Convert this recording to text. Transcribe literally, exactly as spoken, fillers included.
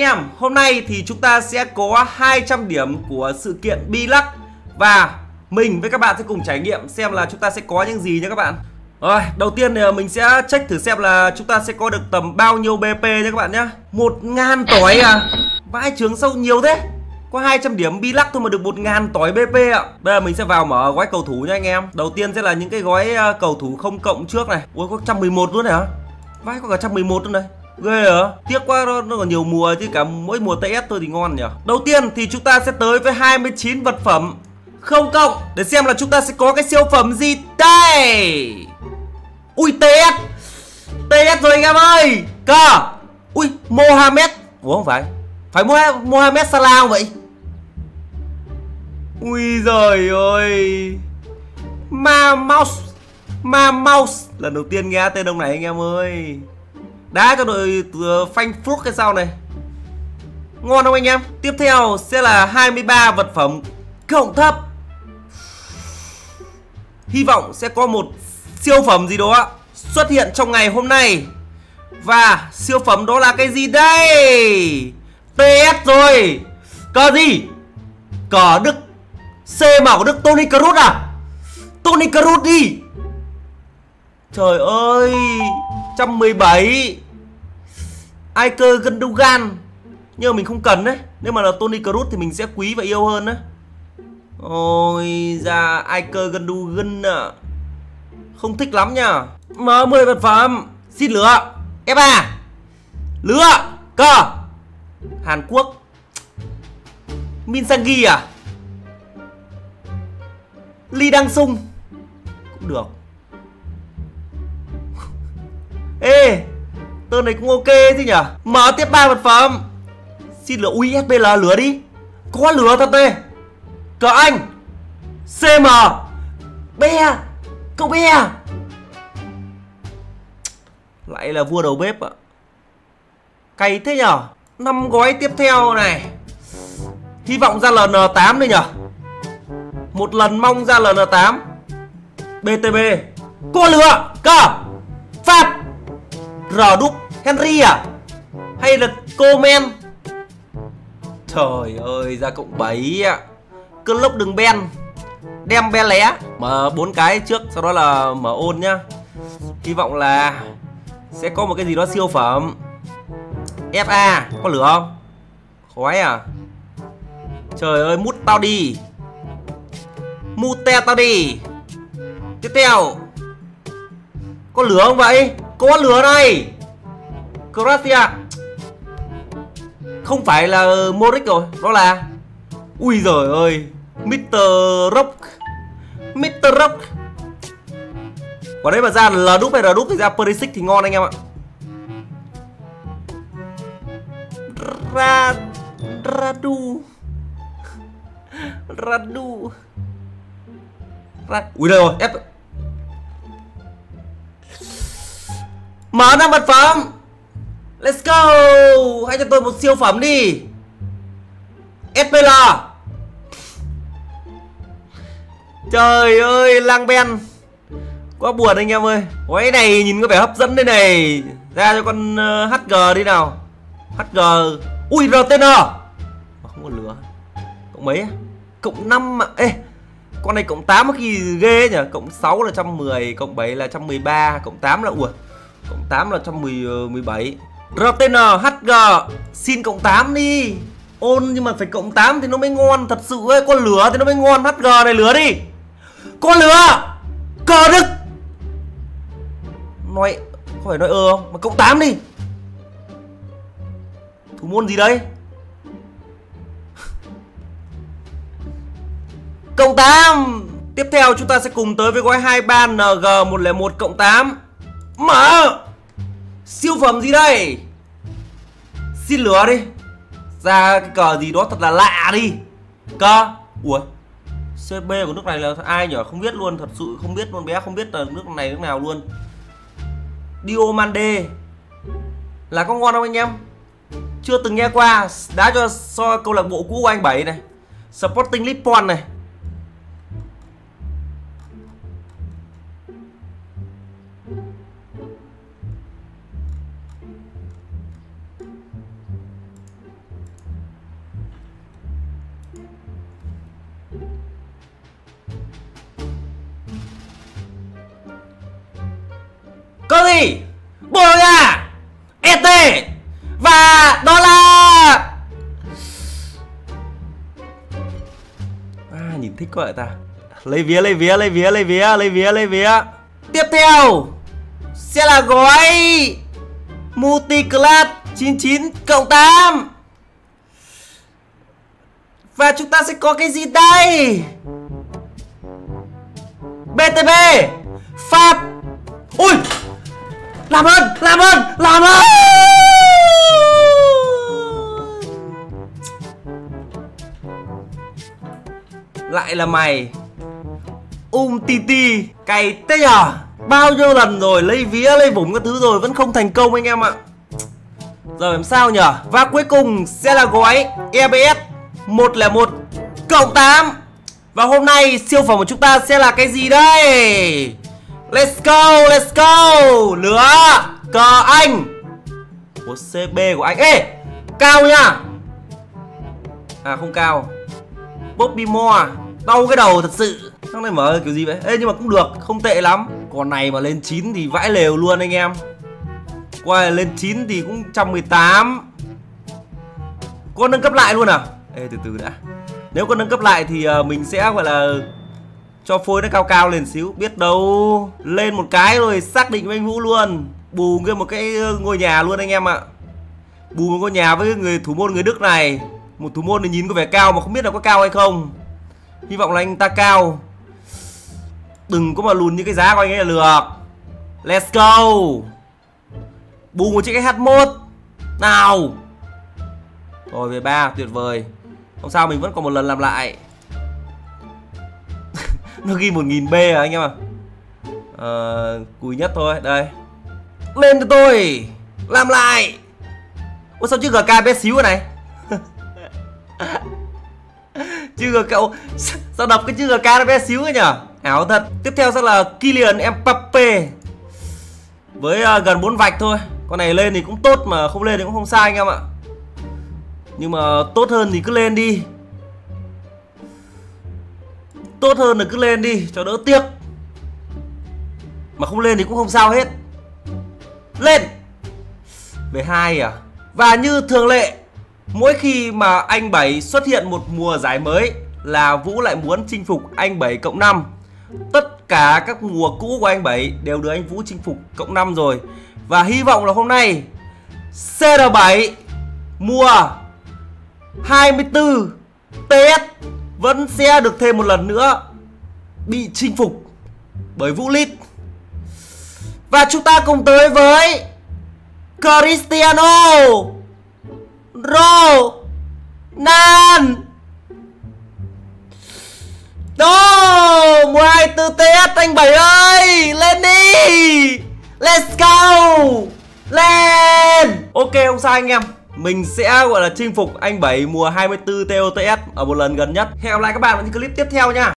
em, hôm nay thì chúng ta sẽ có hai trăm điểm của sự kiện Bi-Luck và mình với các bạn sẽ cùng trải nghiệm xem là chúng ta sẽ có những gì nha các bạn. Rồi, đầu tiên thì mình sẽ check thử xem là chúng ta sẽ có được tầm bao nhiêu bê pê nha các bạn nhé. Một ngàn tỏi à? Vãi trường sâu nhiều thế. Có hai trăm điểm Bi-Luck thôi mà được một ngàn tỏi bê pê ạ. Bây giờ mình sẽ vào mở gói cầu thủ nha anh em. Đầu tiên sẽ là những cái gói cầu thủ không cộng trước này. Ui có một trăm mười một luôn này hả? Vãi có cả một trăm mười một luôn này. Ghê hả? Tiếc quá, nó, nó còn nhiều mùa chứ, cả mỗi mùa tê ét thôi thì ngon nhỉ. Đầu tiên thì chúng ta sẽ tới với hai mươi chín vật phẩm không cộng để xem là chúng ta sẽ có cái siêu phẩm gì đây. Ui tê ét, tê ét rồi anh em ơi. Cơ. Ui Mohamed. Ủa không phải, phải Mohamed Salah không vậy? Ui giời ơi. Ma Mouse, Ma Mouse. Lần đầu tiên nghe tên ông này anh em ơi. Đá cho đội phanh phúc cái sau này. Ngon không anh em? Tiếp theo sẽ là hai mươi ba vật phẩm cộng thấp. Hy vọng sẽ có một siêu phẩm gì đó xuất hiện trong ngày hôm nay. Và siêu phẩm đó là cái gì đây? tê ét rồi. Cờ gì? Cờ Đức. xê em của Đức. Toni Kroos à? Toni Kroos đi. Trời ơi, một trăm mười bảy. Iker Gundogan. Nhưng mà mình không cần đấy. Nếu mà là Toni Kroos thì mình sẽ quý và yêu hơn đấy. Ôi ra Iker Gundogan à. Không thích lắm nha. Mở mười vật phẩm. Xin lửa ép a. Lửa. Cơ. Hàn Quốc. Min Sang-gi à? Lee Đăng Sung cũng được. Ê, tên này cũng ok chứ nhỉ. Mở tiếp ba vật phẩm. Xin lửa. Ui ét bê lờ lửa đi. Có lửa thật đây. Cờ Anh. xê em. Be. Cậu Be. Lại là vua đầu bếp ạ. Cay thế nhở. Năm gói tiếp theo này. Hy vọng ra lờ en tám đây nhở. Một lần mong ra lờ en tám. bê tê bê. Có lửa. Cờ Pháp. R đúc Henry à? Hay là Coman? Trời ơi ra cộng bảy ạ. Cơn lốc đường Ben. Đem be lé. Mở bốn cái trước, sau đó là mở ôn nhá. Hy vọng là sẽ có một cái gì đó siêu phẩm. ép a. Có lửa không? Khói à? Trời ơi mút tao đi. Mute tao đi. Tiếp theo. Có lửa không vậy? Có lửa này. Croatia. Không phải là Modric rồi. Đó là. Ui giời ơi. mít tơ Rock. mít tơ Rock. Còn đấy mà ra L đúc hay R đúc thì ra Perisic thì ngon anh em ạ. Ra Radu. Radu. Ra... Ui đây rồi. Ép. Mở năm vật phẩm. Let's go. Hãy cho tôi một siêu phẩm đi. ét pê lờ. Trời ơi Lang Ben. Quá buồn anh em ơi. Cái này nhìn có vẻ hấp dẫn đây này. Ra cho con uh, hát giê đi nào. hát giê. Ui rờ tê en. Không có lửa. Cộng mấy á? Cộng năm mà. Ê, con này cộng tám khi ghê nhỉ. Cộng sáu là một trăm mười. Cộng bảy là một trăm mười ba. Cộng tám là ủa. Cộng tám là một trăm mười bảy. rờ tê en hát giê. Xin cộng tám đi. Ôn nhưng mà phải cộng tám thì nó mới ngon. Thật sự ấy. Con lửa thì nó mới ngon. hát giê này lửa đi. Con lửa. Cờ Đức. Nói không phải nói ơ không mà cộng tám đi. Thủ môn gì đây? Cộng tám. Tiếp theo chúng ta sẽ cùng tới với gói hai mươi ba en giê một không một cộng tám. Mở. Siêu phẩm gì đây? Xin lửa đi. Ra cái cờ gì đó thật là lạ đi. Cờ. Ủa xê bê của nước này là ai nhỉ? Không biết luôn. Thật sự không biết luôn. Bé không biết là nước này nước nào luôn. Diomande. Là có ngon không anh em? Chưa từng nghe qua. Đá cho so câu lạc bộ cũ của anh Bảy này. Sporting Lisbon này. Boga, e tê. Và đó là à, nhìn thích quá vậy ta. Lấy vía, lấy vía, lấy vía, lấy vía, lấy vía, lấy vía. Tiếp theo sẽ là gói Multiclass chín mươi chín cộng tám. Và chúng ta sẽ có cái gì đây? bê tê bê Pháp. Ui, làm ơn, làm ơn, làm ơn. Lại là mày. Um ti ti, cày thế nhở? Bao nhiêu lần rồi, lấy vía, lấy vùng các thứ rồi vẫn không thành công anh em ạ. Giờ làm sao nhở? Và cuối cùng sẽ là gói e bê ét một không một cộng tám. Và hôm nay siêu phẩm của chúng ta sẽ là cái gì đây? Let's go, let's go. Lửa cờ Anh. Ủa, xê bê của anh. Ê, cao nha. À không cao. Bobby Moore. Đau cái đầu thật sự. Thằng này mở kiểu gì vậy? Ê nhưng mà cũng được, không tệ lắm. Còn này mà lên chín thì vãi lều luôn anh em. Qua lên chín thì cũng một trăm mười tám. Có nâng cấp lại luôn à? Ê từ từ đã. Nếu có nâng cấp lại thì uh, mình sẽ gọi là cho phôi nó cao cao lên xíu. Biết đâu lên một cái rồi xác định với anh Vũ luôn. Bù nguyên một cái ngôi nhà luôn anh em ạ. Bù một ngôi nhà với người thủ môn người Đức này. Một thủ môn thì nhìn có vẻ cao mà không biết là có cao hay không. Hy vọng là anh ta cao. Đừng có mà lùn như cái giá của anh ấy là được. Let's go. Bù một chiếc cái hát một nào. Rồi về ba, tuyệt vời. Không sao, mình vẫn còn một lần làm lại. Nó ghi một nghìn B à anh em à. Ờ, cùi nhất thôi, đây. Lên cho tôi. Làm lại. Ủa sao chữ giê ca bé xíu rồi này. Chữ giê ca, sao đọc cái chữ giê ca nó bé xíu ấy nhở. Ảo thật. Tiếp theo sẽ là Kylian Mbappé. Với uh, gần bốn vạch thôi. Con này lên thì cũng tốt mà không lên thì cũng không sai anh em ạ. Nhưng mà tốt hơn thì cứ lên đi. Tốt hơn là cứ lên đi cho đỡ tiếc. Mà không lên thì cũng không sao hết. Lên. Về hai à. Và như thường lệ, mỗi khi mà anh Bảy xuất hiện một mùa giải mới là Vũ lại muốn chinh phục anh Bảy cộng năm. Tất cả các mùa cũ của anh Bảy đều được anh Vũ chinh phục cộng năm rồi. Và hy vọng là hôm nay xê rờ bảy mùa hai mươi tư tê ét vẫn sẽ được thêm một lần nữa bị chinh phục bởi Vũ Lít. Và chúng ta cùng tới với Cristiano Ronaldo. Đó, mùa hai mươi tư tê ét anh Bảy ơi, lên đi. Let's go. Lên. Ok, không sao anh em. Mình sẽ gọi là chinh phục anh Bảy mùa hai mươi tư tê o tê ét ở một lần gần nhất. Hẹn gặp lại các bạn ở những clip tiếp theo nha.